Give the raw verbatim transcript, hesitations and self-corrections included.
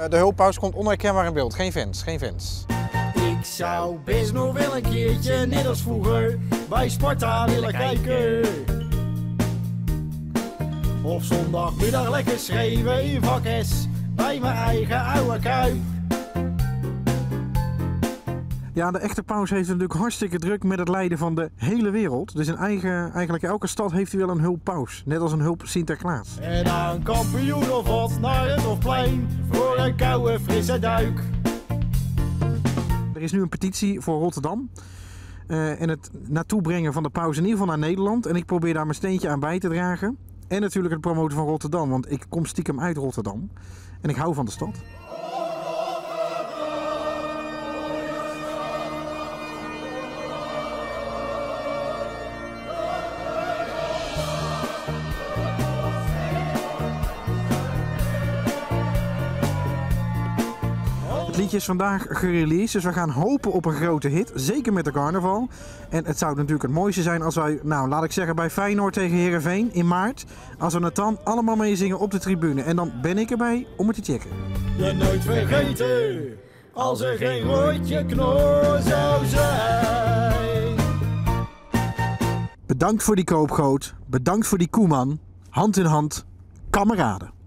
De hulppaus komt onherkenbaar in beeld. Geen fans, geen fans. Ik zou best nog wel een keertje, net als vroeger, bij Sparta willen kijken. Of zondagmiddag lekker schreeuwen in vak S, bij mijn eigen oude Kuip. Ja, de echte paus heeft het natuurlijk hartstikke druk met het leiden van de hele wereld. Dus in eigen, eigenlijk elke stad heeft hij wel een hulppaus. Net als een hulp Sinterklaas. En aan kampioen of wat, naar het Hofplein, voor een koude frisse duik. Er is nu een petitie voor Rotterdam. Uh, en het naartoe brengen van de paus in ieder geval naar Nederland. En ik probeer daar mijn steentje aan bij te dragen. En natuurlijk het promoten van Rotterdam, want ik kom stiekem uit Rotterdam. En ik hou van de stad. Het liedje is vandaag gereleased, dus we gaan hopen op een grote hit. Zeker met de carnaval. En het zou natuurlijk het mooiste zijn als wij, nou laat ik zeggen bij Feyenoord tegen Heerenveen in maart. Als we het dan allemaal meezingen op de tribune. En dan ben ik erbij om het te checken. Je nooit vergeten, als er geen rondje knor zou zijn. Bedankt voor die koopgoot. Bedankt voor die koeman. Hand in hand, kameraden.